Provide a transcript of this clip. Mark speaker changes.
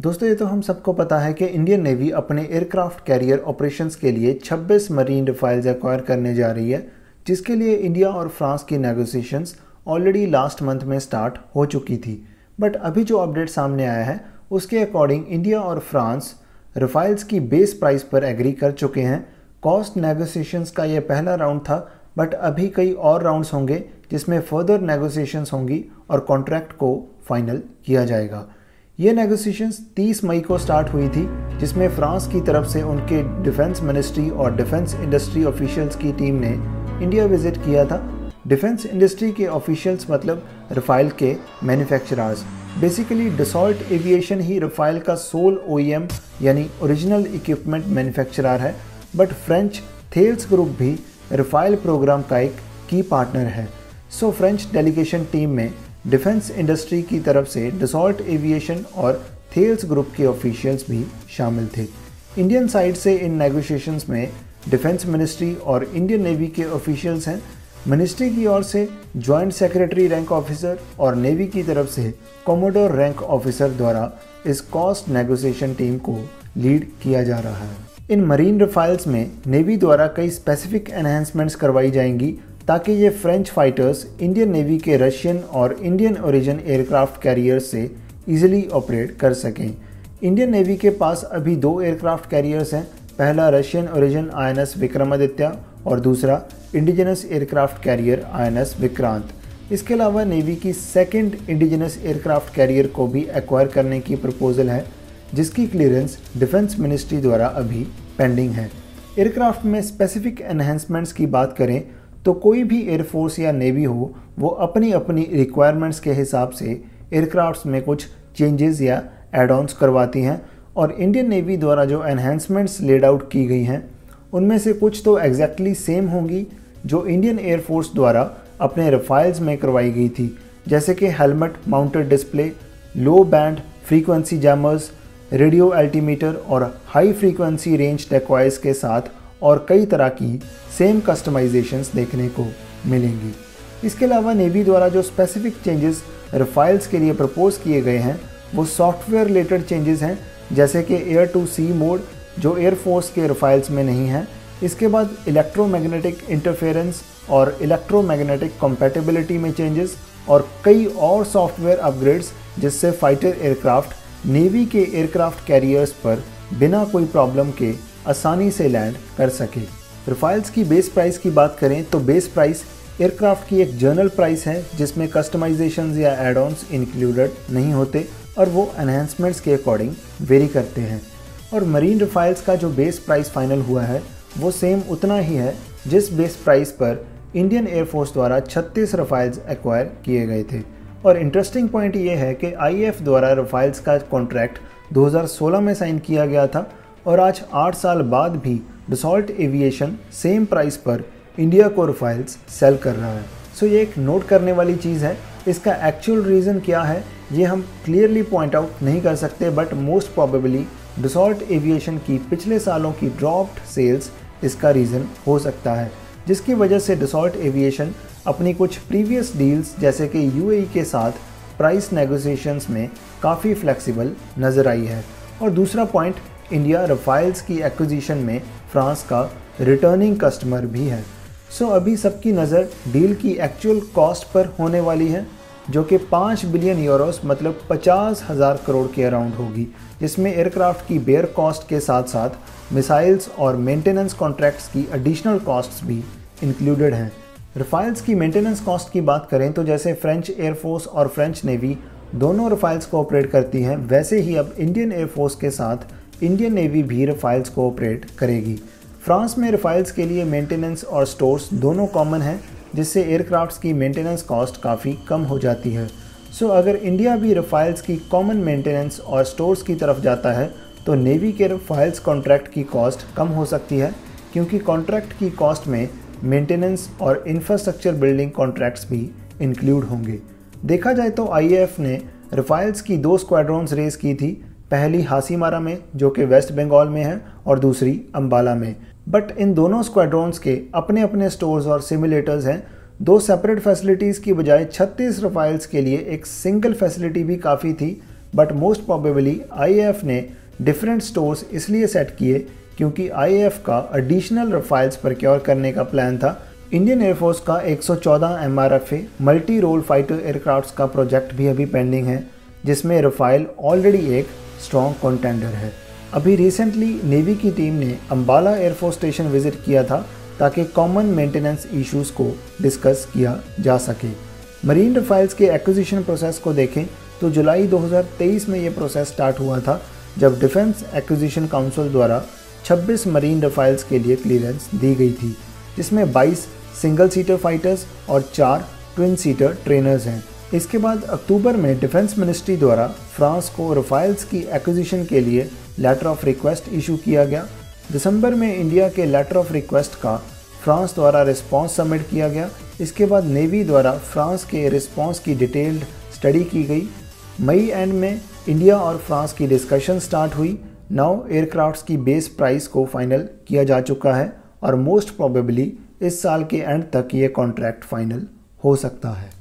Speaker 1: दोस्तों ये तो हम सबको पता है कि इंडियन नेवी अपने एयरक्राफ्ट कैरियर ऑपरेशंस के लिए 26 मरीन रफाइल्स एक्वायर करने जा रही है, जिसके लिए इंडिया और फ्रांस की नेगोशिएशंस ऑलरेडी लास्ट मंथ में स्टार्ट हो चुकी थी। बट अभी जो अपडेट सामने आया है उसके अकॉर्डिंग इंडिया और फ्रांस रफाइल्स की बेस प्राइस पर एग्री कर चुके हैं। कॉस्ट नेगोशिएशंस का ये पहला राउंड था, बट अभी कई और राउंड्स होंगे जिसमें फर्दर नेगोशिएशंस होंगी और कॉन्ट्रैक्ट को फाइनल किया जाएगा। ये नेगोशिएशंस 30 मई को स्टार्ट हुई थी, जिसमें फ्रांस की तरफ से उनके डिफेंस मिनिस्ट्री और डिफेंस इंडस्ट्री ऑफिशियल्स की टीम ने इंडिया विजिट किया था। डिफेंस इंडस्ट्री के ऑफिशियल्स मतलब रफाइल के मैन्युफैक्चरर्स। बेसिकली डसॉल्ट एविएशन ही रफाइल का सोल OEM यानी ओरिजिनल इक्विपमेंट मैन्युफैक्चरर है, बट फ्रेंच थेल्स ग्रुप भी रफाइल प्रोग्राम का एक की पार्टनर है। सो फ्रेंच डेलीगेशन टीम में डिफेंस इंडस्ट्री की तरफ से डसॉल्ट एविएशन और थेल्स ग्रुप के ऑफिशियल्स भी शामिल थे। इंडियन साइड से इन नेगोशिएशंस में डिफेंस मिनिस्ट्री और इंडियन नेवी के ऑफिशियल्स हैं। मिनिस्ट्री की ओर से जॉइंट सेक्रेटरी रैंक ऑफिसर और नेवी की तरफ से कॉमोडोर रैंक ऑफिसर द्वारा इस कॉस्ट नेगोशिएशन टीम को लीड किया जा रहा है। इन मरीन रफाइल्स में नेवी द्वारा कई स्पेसिफिक एनहेंसमेंट्स करवाई जाएंगी ताकि ये फ्रेंच फाइटर्स इंडियन नेवी के रशियन और इंडियन ओरिजिन एयरक्राफ्ट कैरियर्स से इजीली ऑपरेट कर सकें। इंडियन नेवी के पास अभी 2 एयरक्राफ्ट कैरियर्स हैं, पहला रशियन ओरिजिन INS विक्रमादित्य और दूसरा indigenous aircraft carrier INS Vikrant. इसके अलावा नेवी की सेकेंड इंडिजिनस एयरक्राफ्ट कैरियर को भी एक्वायर करने की प्रपोजल है, जिसकी क्लियरेंस डिफेंस मिनिस्ट्री द्वारा अभी पेंडिंग है। एयरक्राफ्ट में स्पेसिफिक एनहेंसमेंट्स की बात करें तो कोई भी एयरफोर्स या नेवी हो, वो अपनी अपनी रिक्वायरमेंट्स के हिसाब से एयरक्राफ्ट्स में कुछ चेंजेस या एड ऑन्स करवाती हैं, और इंडियन नेवी द्वारा जो एनहेंसमेंट्स लेड आउट की गई हैं उनमें से कुछ तो एग्जैक्टली सेम होंगी जो इंडियन एयरफोर्स द्वारा अपने रफाइल्स में करवाई गई थी, जैसे कि helmet mounted display, low band frequency jammers, radio altimeter और हाई फ्रीक्वेंसी रेंज डेकॉयज के साथ और कई तरह की सेम कस्टमाइजेशंस देखने को मिलेंगी। इसके अलावा नेवी द्वारा जो स्पेसिफिक चेंजेस रफाइल्स के लिए प्रपोज किए गए हैं वो सॉफ्टवेयर रिलेटेड चेंजेस हैं, जैसे कि एयर टू सी मोड जो एयरफोर्स के रफाइल्स में नहीं है। इसके बाद इलेक्ट्रोमैग्नेटिक इंटरफेरेंस और इलेक्ट्रोमैग्नेटिक कंपैटिबिलिटी में चेंजेस और कई और सॉफ्टवेयर अपग्रेड्स, जिससे फाइटर एयरक्राफ्ट नेवी के एयरक्राफ्ट कैरियर्स पर बिना कोई प्रॉब्लम के आसानी से लैंड कर सके। रफाइल्स की बेस प्राइस की बात करें तो बेस प्राइस एयरक्राफ्ट की एक जर्नल प्राइस है, जिसमें कस्टमाइजेशंस या एड ऑन्स इंक्लूडेड नहीं होते और वो एनहेंसमेंट्स के अकॉर्डिंग वेरी करते हैं। और मरीन रफाइल्स का जो बेस प्राइस फाइनल हुआ है वो सेम उतना ही है जिस बेस प्राइस पर इंडियन एयरफोर्स द्वारा 36 रफाइल्स एक्वायर किए गए थे। और इंटरेस्टिंग पॉइंट ये है कि IAF द्वारा रफाइल्स का कॉन्ट्रैक्ट 2016 में साइन किया गया था, और आज 8 साल बाद भी डसॉल्ट एविएशन सेम प्राइस पर इंडिया को रफाइल्स सेल कर रहा है। सो ये एक नोट करने वाली चीज़ है। इसका एक्चुअल रीज़न क्या है ये हम क्लियरली पॉइंट आउट नहीं कर सकते, but most probably Dassault Aviation की पिछले सालों की ड्रॉप्ड सेल्स इसका रीज़न हो सकता है, जिसकी वजह से डसॉल्ट एविएशन अपनी कुछ प्रीवियस डील्स जैसे कि UAE के साथ प्राइस नेगोशिएशंस में काफ़ी फ्लेक्सिबल नज़र आई है। और दूसरा पॉइंट, इंडिया रफाइल्स की एक्विजिशन में फ्रांस का रिटर्निंग कस्टमर भी है। सो अभी सबकी नज़र डील की एक्चुअल कॉस्ट पर होने वाली है, जो कि 5 बिलियन यूरोस मतलब 50,000 करोड़ के अराउंड होगी, जिसमें एयरक्राफ्ट की बेयर कॉस्ट के साथ साथ मिसाइल्स और मेंटेनेंस कॉन्ट्रैक्ट्स की एडिशनल कॉस्ट्स भी इंक्लूडेड हैं। रफाइल्स की मेंटेनेंस कॉस्ट की बात करें तो जैसे फ्रेंच एयरफोर्स और फ्रेंच नेवी दोनों रफाइल्स को ऑपरेट करती हैं, वैसे ही अब इंडियन एयरफोर्स के साथ इंडियन नेवी भी रफाइल्स को ऑपरेट करेगी। फ्रांस में रफाइल्स के लिए मेंटेनेंस और स्टोर्स दोनों कॉमन हैं, जिससे एयरक्राफ्ट्स की मेंटेनेंस कॉस्ट काफ़ी कम हो जाती है। सो अगर इंडिया भी रफाइल्स की कॉमन मेंटेनेंस और स्टोर्स की तरफ जाता है तो नेवी के रफाइल्स कॉन्ट्रैक्ट की कॉस्ट कम हो सकती है, क्योंकि कॉन्ट्रैक्ट की कॉस्ट में मेंटेनेंस और इंफ्रास्ट्रक्चर बिल्डिंग कॉन्ट्रैक्ट्स भी इंक्लूड होंगे। देखा जाए तो IAF ने रफाइल्स की 2 स्क्वाड्रॉन्स रेस की थी, पहली हासीमारा में जो कि वेस्ट बंगाल में है और दूसरी अंबाला में। बट इन दोनों स्क्वाड्रॉन्स के अपने अपने स्टोर्स और सिमुलेटर्स हैं। 2 सेपरेट फैसिलिटीज़ की बजाय 36 रफाइल्स के लिए एक सिंगल फैसिलिटी भी काफ़ी थी, बट मोस्ट प्रोबेबली आईएएफ ने डिफरेंट स्टोर्स इसलिए सेट किए क्योंकि आईएएफ का एडिशनल रफाइल्स प्रोक्योर करने का प्लान था। इंडियन एयरफोर्स का 114 MRFA multi role fighter aircrafts का प्रोजेक्ट भी अभी पेंडिंग है, जिसमें रफाइल ऑलरेडी एक स्ट्रॉन्ग कंटेंडर है। अभी रिसेंटली नेवी की टीम ने अंबाला एयरफोर्स स्टेशन विजिट किया था ताकि कॉमन मेंटेनेंस इश्यूज़ को डिस्कस किया जा सके। मरीन रफाइल्स के एक्विजिशन प्रोसेस को देखें तो जुलाई 2023 में ये प्रोसेस स्टार्ट हुआ था, जब डिफेंस एक्विजिशन काउंसिल द्वारा 26 मरीन रफाइल्स के लिए क्लियरेंस दी गई थी, जिसमें 22 सिंगल सीटर फाइटर्स और 4 ट्विन सीटर ट्रेनर्स हैं। इसके बाद अक्टूबर में डिफेंस मिनिस्ट्री द्वारा फ्रांस को रफाइल्स की एक्विजिशन के लिए लेटर ऑफ रिक्वेस्ट इशू किया गया। दिसंबर में इंडिया के लेटर ऑफ रिक्वेस्ट का फ्रांस द्वारा रिस्पांस सबमिट किया गया। इसके बाद नेवी द्वारा फ्रांस के रिस्पांस की डिटेल्ड स्टडी की गई। मई एंड में इंडिया और फ्रांस की डिस्कशन स्टार्ट हुई। नाउ एयरक्राफ्ट्स की बेस प्राइस को फाइनल किया जा चुका है और मोस्ट प्रोबेबली इस साल के एंड तक ये कॉन्ट्रैक्ट फाइनल हो सकता है।